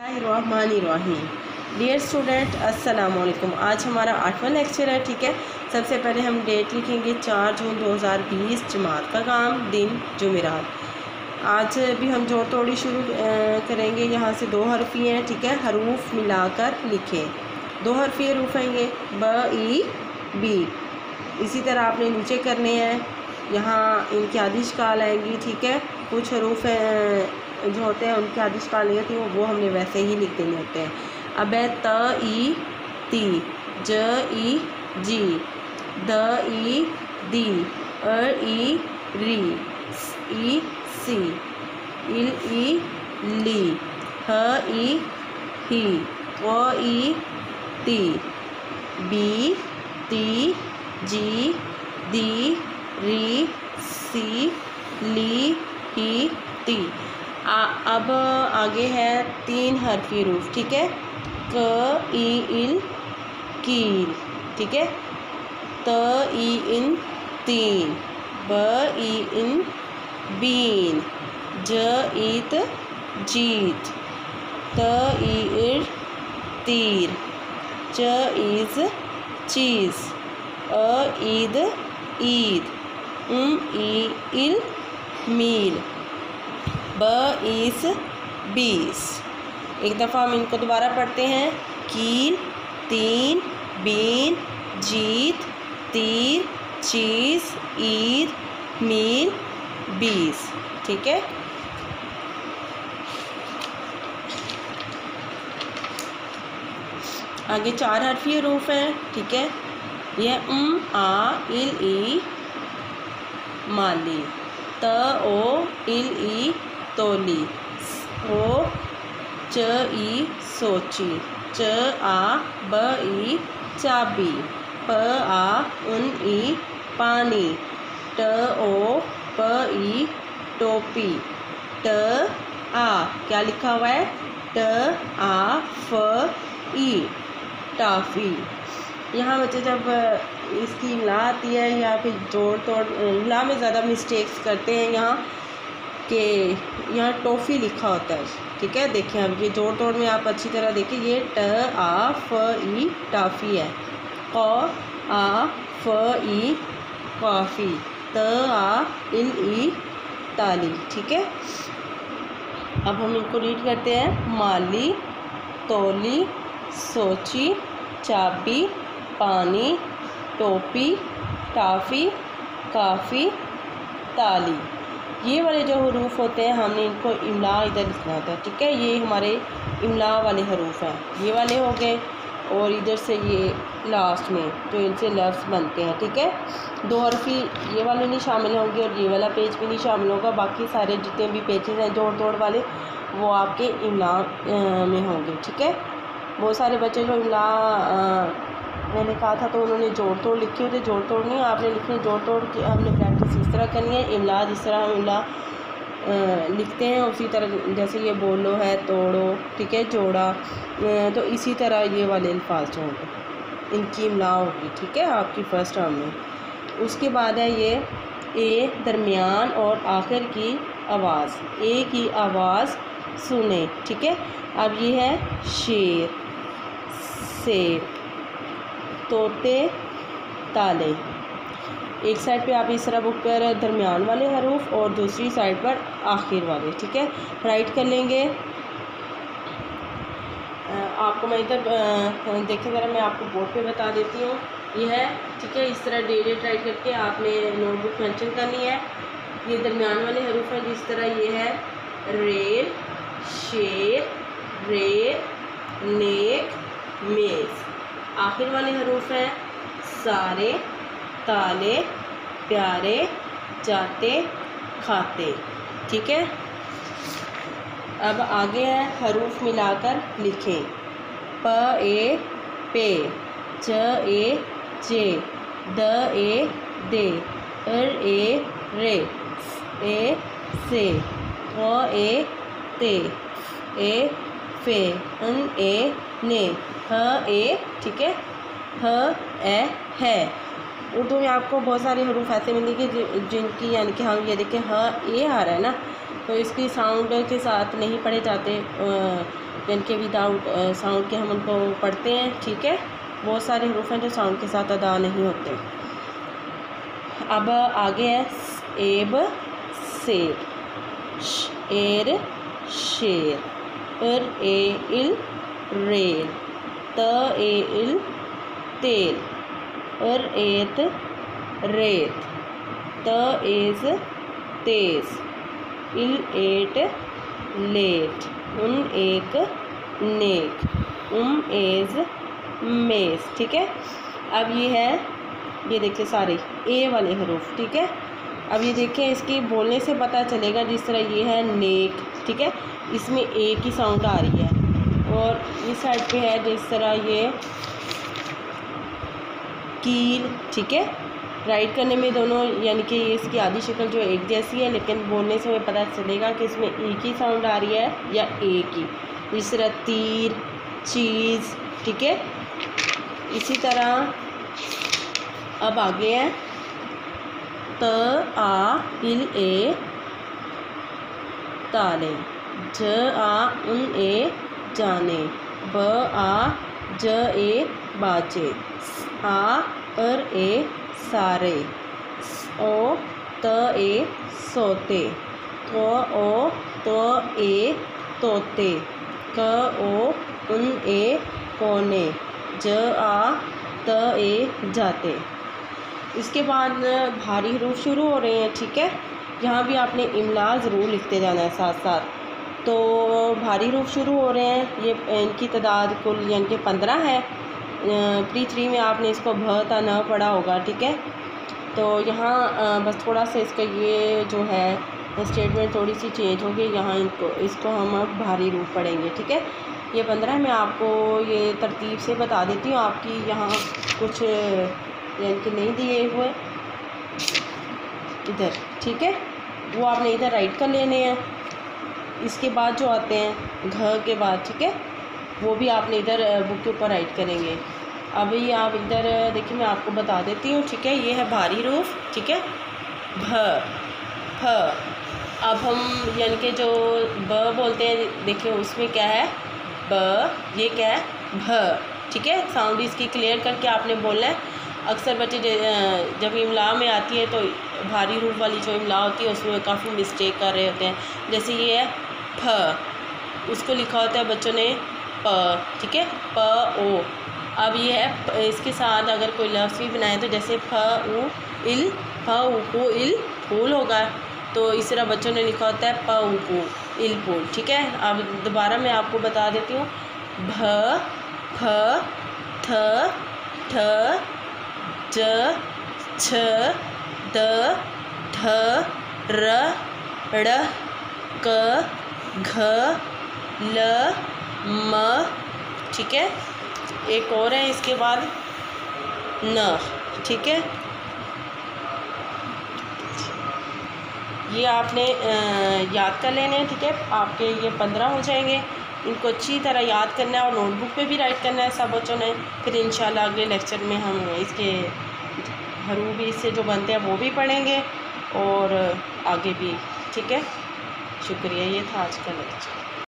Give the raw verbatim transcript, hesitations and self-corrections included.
बिस्मिल्लाहिर्रहमानिर्रहीम। Dear student अस्सलाम वालेकुम। आज हमारा आठवां लेक्चर है। ठीक है, सबसे पहले हम डेट लिखेंगे चार जून दो हज़ार बीस, जमात का काम, दिन जुमेरात। आज भी हम जोड़ तोड़ी शुरू करेंगे। यहाँ से दो हरफी हैं। ठीक है, हरूफ मिलाकर लिखें। दो हरफी हरूफ हैं ये ब ई बी। इसी तरह आपने नीचे करने हैं। यहाँ इनकी आधी शिकाल आएंगी। ठीक है, कुछ हरूफ जो होते हैं उनकी आधी शिकाल नहीं होती, वो हमने वैसे ही लिख देने होते हैं। अब है त ई ती, ज ई जी, द ई दी, अ ई री, ई सी, इल ई ली, ह ई ही, व ई ती, बी ती, जी दी, री सी, ली ही ती। आ, अब आगे है तीन हरफी रूफ। ठीक है, क ई इल कील। ठीक है, त ई इन तीन, ब ई इन बीन, ज ईत जीत, त ई इर तीर, च ईज चीज़, अ ईद ईद, उम ई इल मील, ब ईस बीस। एक दफ़ा हम इनको दोबारा पढ़ते हैं। कील, तीन, बीन, जीत, तीर, चीज़, ईद, मील, बीस। ठीक है, आगे चार हरफी हरूफ हैं। ठीक है, यह उम आ इल ई माली, त ओ इल ई तोली, ओ च ई सोची, च आ ब ई चाबी, प आ उन ई पानी, ट ओ प ई टोपी, ट आ क्या लिखा हुआ है, ट आ फ ई टाफ़ी। यहाँ बच्चे जब इसकी इमला आती है या फिर जोड़ तोड़, इमला में ज़्यादा मिस्टेक्स करते हैं यहाँ कि यहाँ टॉफ़ी लिखा होता है। ठीक है, देखें अब ये जोड़ तोड़ में आप अच्छी तरह देखें। ये ट आ फ ई टाफ़ी है, क आ फ ई काफ़ी, त आ इल ई ताली। ठीक है, अब हम इनको रीड करते हैं। माली, तोली, सोची, चाबी, पानी, टोपी, टाफ़ी, काफ़ी, ताली। ये वाले जो हरूफ होते हैं हमने इनको इमला इधर लिखना होता है। ठीक है, ये हमारे इमला वाले हरूफ हैं। ये वाले हो गए और इधर से ये लास्ट में जो इनसे लफ्ज़ बनते हैं। ठीक है, दो हरफी ये वाले नहीं शामिल होंगे और ये वाला पेज भी नहीं शामिल होगा। बाकी सारे जितने भी पेजेस हैं जोड़ तोड़ वाले वो आपके इमला में होंगे। ठीक है, बहुत सारे बच्चे जो इमला मैंने कहा था तो उन्होंने जोड़ तोड़ लिखे होते, जोड़ तोड़ नहीं आपने लिखनी। जोड़ तोड़ की हमने प्रैक्टिस इस तरह करनी है। इमला जिस तरह हम इमला लिखते हैं उसी तरह, जैसे ये बोलो है, तोड़ो, ठीक है, जोड़ा, तो इसी तरह ये वाले अल्फाज जो होंगे इनकी इमला होगी। ठीक है, आपकी फ़र्स्ट टर्म में। उसके बाद है ये ए दरमियान और आखिर की आवाज़, ए की आवाज़ सुने। ठीक है, अब ये है शेर, सेब, तोते, ताले। एक साइड पे आप इस तरह बुक कर दरमियान वाले हरूफ और दूसरी साइड पर आखिर वाले। ठीक है, राइट कर लेंगे। आपको मैं इधर देखें ज़रा, मैं आपको बोर्ड पे बता देती हूँ। ये है, ठीक है, इस तरह डे डेट राइट करके आपने नोटबुक मेंशन करनी है। ये दरमियान वाले हरूफ हैं, जिस तरह ये है रेल, शेर, रेल, नेक, मेज़। आखिर वाले हरूफ हैं सारे, ताले, प्यारे, जाते, खाते। ठीक है, अब आगे है हरूफ मिलाकर लिखें। प ए पे, ज ए जे, द ए दे, र ए रे, ए से, व ए ते, ए फे, अन ए ने, ह ए, ठीक है, ह ए है। उर्दू में आपको बहुत सारे हरूफ ऐसे मिलेंगे जिनकी यानी कि हम ये देखें ह ए आ रहा है ना, तो इसकी साउंड के साथ नहीं पढ़े जाते, यानी कि विदाउट साउंड के हम उनको पढ़ते हैं, ठीक है। बहुत सारे हरूफ हैं जो साउंड के साथ अदा नहीं होते। अब आगे है एब सेब, शेर शेर, एर ए इल रेल, त ए इल तेल, एर एत रेत, त एज तेज, इल एट लेट, उन एक नेक, उम एज मेज, ठीक है। अब ये है, ये देखिए सारे ए वाले हरूफ, ठीक है। अब ये देखें, इसके बोलने से पता चलेगा, जिस तरह ये है नेक, ठीक है, इसमें ए की साउंड आ रही है। और इस साइड पे है जिस तरह ये कील, ठीक है। राइट करने में दोनों, यानी कि इसकी आधी शक्ल जो एक जैसी है, लेकिन बोलने से हमें पता चलेगा कि इसमें ई की साउंड आ रही है या ए की। जिस तरह तीर, चीज़, ठीक है। इसी तरह अब आगे है त आ इल ए ताले, ज आ उन ए जाने, ब आ ज ए बाजे, आ अर ए सारे, ओ त ए सोते, तो ओ तो ए तोते, क ओ उन ए कोने, ज आ त ए जाते। इसके बाद भारी हरूफ शुरू हो रहे हैं, ठीक है। यहाँ भी आपने इमला ज़रूर लिखते जाना है साथ साथ। तो भारी हरूफ शुरू हो रहे हैं, ये इनकी तादाद कुल यानी कि पंद्रह है। प्री थ्री में आपने इसको भ ता न पढ़ा होगा, ठीक है। तो यहाँ बस थोड़ा सा इसका ये जो है स्टेटमेंट थोड़ी सी चेंज होगी, यहाँ इनको इसको हम अब भारी हरूफ पढ़ेंगे, ठीक है। ये पंद्रह मैं आपको ये तरतीब से बता देती हूँ, आपकी यहाँ कुछ यानी कि नहीं दिए हुए इधर, ठीक है, वो आपने इधर राइट कर लेने हैं। इसके बाद जो आते हैं घ के बाद, ठीक है, वो भी आपने इधर बुक के ऊपर राइट करेंगे। अभी आप इधर देखिए, मैं आपको बता देती हूँ, ठीक है। ये है भारी हरूफ, ठीक है, भ फ। अब हम यानी कि जो ब बोलते हैं, देखिए उसमें क्या है ब, ये क्या है भ, ठीक है। साउंड इसकी क्लियर करके आपने बोलना है। अक्सर बच्चे जब इमला में आती है तो भारी हरूफ वाली जो इमला होती है उसमें काफ़ी मिस्टेक कर रहे होते हैं। जैसे ये है फ, उसको लिखा होता है बच्चों ने प, ठीक है, प ओ। अब ये है, इसके साथ अगर कोई लफ्ज़ भी बनाए तो जैसे फ उ इल, फ उ को इल फूल होगा, तो इस तरह बच्चों ने लिखा होता है प उ को इल फूल, ठीक है। अब दोबारा मैं आपको बता देती हूँ, भ फ थ ठ ज छ द ध र ड़ क घ ल म, ठीक है। एक और है इसके बाद न, ठीक है। ये आपने याद कर लेने हैं, ठीक है। आपके ये पंद्रह हो जाएंगे। इनको अच्छी तरह याद करना है और नोटबुक पे भी राइट करना है सब बच्चों ने। फिर इंशाल्लाह अगले लेक्चर में हम इसके हरूफ भी इससे जो बनते हैं वो भी पढ़ेंगे और आगे भी, ठीक है। शुक्रिया, ये था आज का लेक्चर।